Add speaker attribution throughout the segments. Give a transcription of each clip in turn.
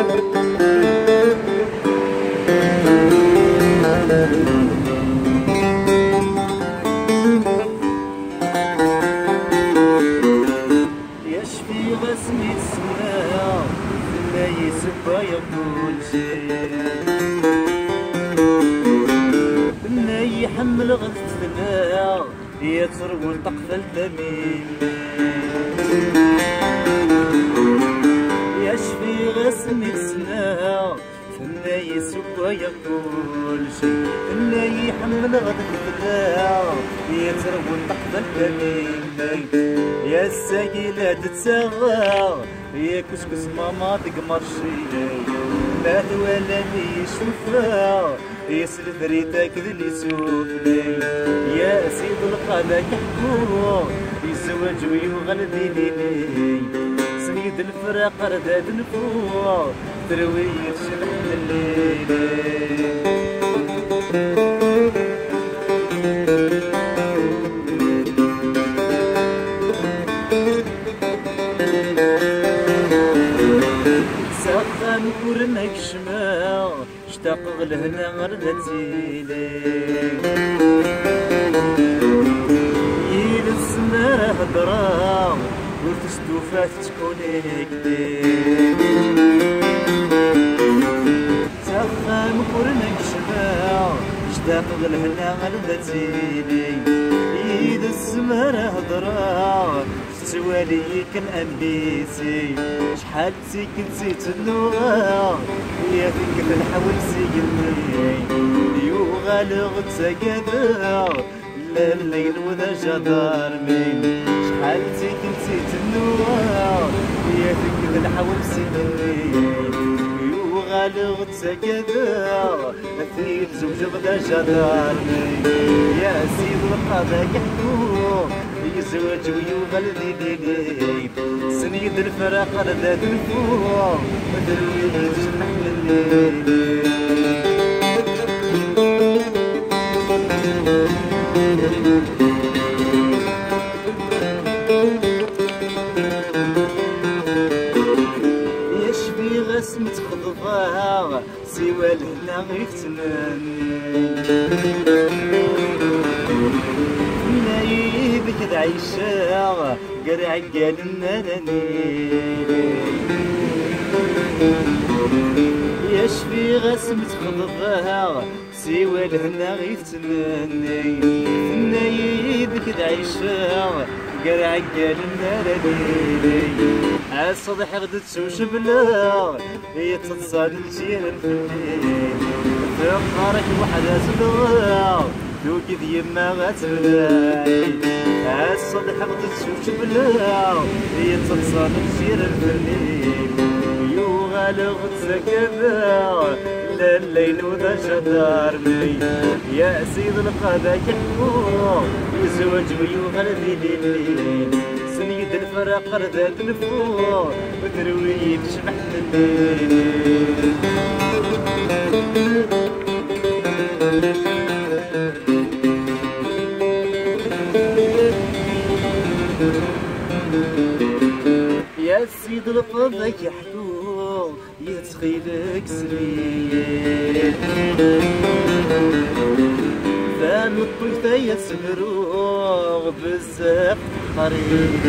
Speaker 1: يشفي غسمي السماء لا يسبى يقول شيء لا يحمل غلط الماء يترول تقفل تميم يشفي غسمي السماء لا يسبى يقول شيء لا يحمل غلط الماء يترول تقفل تميم يا الساقي تتساغى يا كسكس ماما تقمر شي لا تولاني يشوفها يسلف ريتك ذلي سوفني يا سيد القادة يحكو يزوج ويغلدي ليلي سيد الفراق رداد نفو تروي يرشلح الليل سخن كورنك شماع اشتاق لهنا غردتي ليك يل السماء هضرا وتستوفات تكونيك ديك سخن كورنك شماع اشتاق لهنا غردتي ليك يل السماء هضرا سوالي كان أنبيسي شحال سيكن نسيت النوغا يا فيك الحول سيقني يوغالغ تساقادا لا الليل وذا جدار مين شحال سيكن نسيت النوغا يا فيك الحول سيقني يوغالغ تساقادا مثيل زوج غدا جدار مين يا سيد القضاء يحكو يزوج ويغلدي ليلي سنيد الفراق ردات الفوق ودروي تجنح الليل يشفي غسمة خضفاها سوى الهنا غيفتناني بك عيشة قرع قال الناني يشفي غسمة خضفها سوى الهنا غيفتمني ناي بك عيشة قرع قال الناني عالصدح غدت سوش بلا يتصاد الجيل الفنين في قارك وحدة سلوى دوكي ديما غتبلاي عالصدح غدت سوش بلا يتصاد الجيل الفنين يوغالغ تسكبا لا الليل وذا جدارني يا سيد القادا يحكو يزوج ويغلدي ليلي سنيد الفراق ردات الفوق وتروي تشبح الليل يا سيد القادا يحكو يتخيلك سرير فان الطيفة يسمروغ بزاف قريب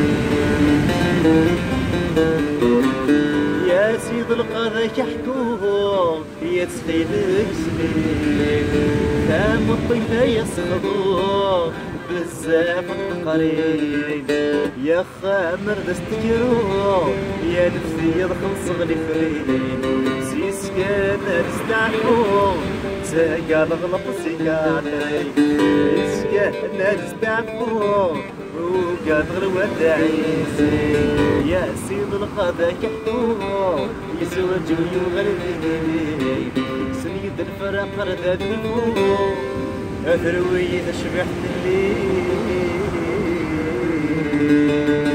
Speaker 1: يا سيد القاضي يحكوه يتخيلك سرير فان الطيفة يسمروغ بزاف قريب يا خامر دستكرو يا نفسي يدخل صغلي فريد سيسكان نستعفو تاقال غلط سيكالي سيسكان نستعفو وقاد غلوة عيسي يا سيد القاضي يحكو يزوج ويغلبني سيد الفراق رداد الفوق أثروي تشبح الليل